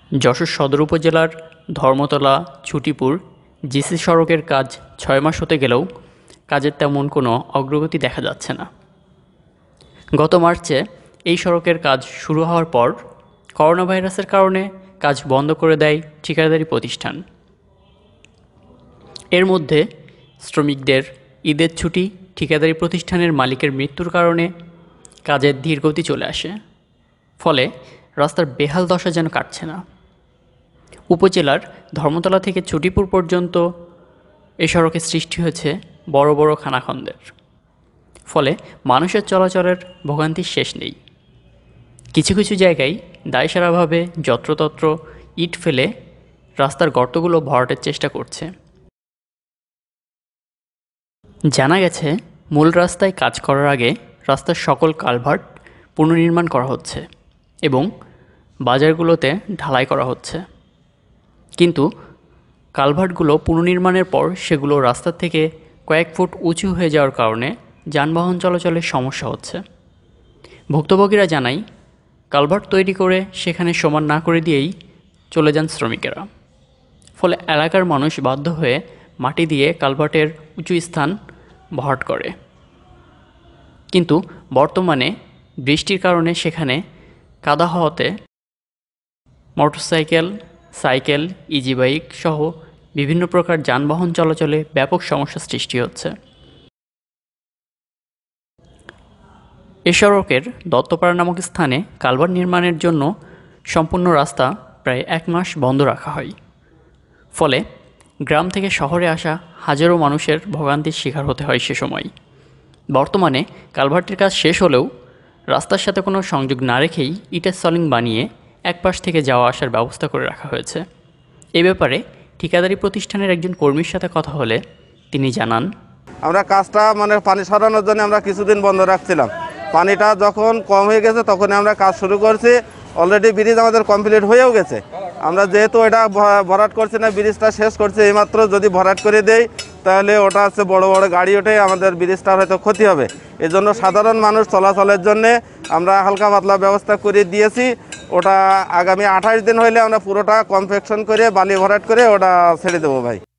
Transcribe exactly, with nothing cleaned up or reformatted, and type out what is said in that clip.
যশোর সদর উপজেলার ধর্মতলা ছুটিপুর জিসি সড়কের কাজ ছয় মাস হতে গেলেও কাজের তেমন কোনো অগ্রগতি দেখা যাচ্ছে না। গত মার্চে এই সড়কের কাজ শুরু হওয়ার পর করোনা ভাইরাসের কারণে কাজ বন্ধ করে দেয় ঠিকাদারি প্রতিষ্ঠান। এর মধ্যে শ্রমিকদের ঈদের ছুটি, ঠিকাদারি প্রতিষ্ঠানের মালিকের মৃত্যুর কারণে কাজের ধীরগতি চলে আসে। ফলে রাস্তার বেহাল দশা যেন কাটছে না। উপজেলার ধর্মতলা থেকে ছুটিপুর পর্যন্ত এ সড়কের সৃষ্টি হয়েছে বড় বড় খানাখন্দের। ফলে মানুষের চলাচলের ভোগান্তির শেষ নেই। কিছু কিছু জায়গায় দায়সারাভাবে যত্রতত্র ইট ফেলে রাস্তার গর্তগুলো ভরাটের চেষ্টা করছে। জানা গেছে, মূল রাস্তায় কাজ করার আগে রাস্তার সকল কালভার্ট পুনর্নির্মাণ করা হচ্ছে এবং বাজারগুলোতে ঢালাই করা হচ্ছে। কিন্তু কালভার্টগুলো পুনর্নির্মাণের পর সেগুলো রাস্তার থেকে কয়েক ফুট উঁচু হয়ে যাওয়ার কারণে যানবাহন চলাচলের সমস্যা হচ্ছে। ভুক্তভোগীরা জানায়, কালভার্ট তৈরি করে সেখানে সমান না করে দিয়েই চলে যান শ্রমিকেরা। ফলে এলাকার মানুষ বাধ্য হয়ে মাটি দিয়ে কালভার্টের উঁচু স্থান ভরাট করে। কিন্তু বর্তমানে বৃষ্টির কারণে সেখানে কাদা হওয়াতে মোটরসাইকেল, সাইকেল, ইজি বাইক সহ বিভিন্ন প্রকার যানবাহন চলাচলে ব্যাপক সমস্যার সৃষ্টি হচ্ছে। এ সড়কের দত্তপাড়া নামক স্থানে কালভার্ট নির্মাণের জন্য সম্পূর্ণ রাস্তা প্রায় এক মাস বন্ধ রাখা হয়। ফলে গ্রাম থেকে শহরে আসা হাজারো মানুষের ভোগান্তির শিকার হতে হয় সে সময়। বর্তমানে কালভার্টের কাজ শেষ হলেও রাস্তার সাথে কোনো সংযোগ না রেখেই ইটের সলিং বানিয়ে এক পাশ থেকে যাওয়া আসার ব্যবস্থা করে রাখা হয়েছে। এ ব্যাপারে ঠিকাদারি প্রতিষ্ঠানের একজন কর্মীর সাথে কথা হলে তিনি জানান, আমরা কাজটা মানে পানি সরানোর জন্য আমরা কিছুদিন বন্ধ রাখছিলাম। পানিটা যখন কম হয়ে গেছে তখন আমরা কাজ শুরু করছি। অলরেডি ব্রিজ আমাদের কমপ্লিট হয়েও গেছে। আমরা যেহেতু এটা ভরাট করছি না, ব্রিজটা শেষ করছি এইমাত্র, যদি ভরাট করে দেই তাহলে ওটা হচ্ছে বড় বড় গাড়ি ওঠে, আমাদের ব্রিজটার হয়তো ক্ষতি হবে। এই জন্য সাধারণ মানুষ চলাচলের জন্যে আমরা হালকা পাতলা ব্যবস্থা করে দিয়েছি। ওটা আগামী আঠাশ দিন হইলে আমরা পুরোটা কনফেকশন করে বালি ভরাট করে ওটা ছেড়ে দেবো ভাই।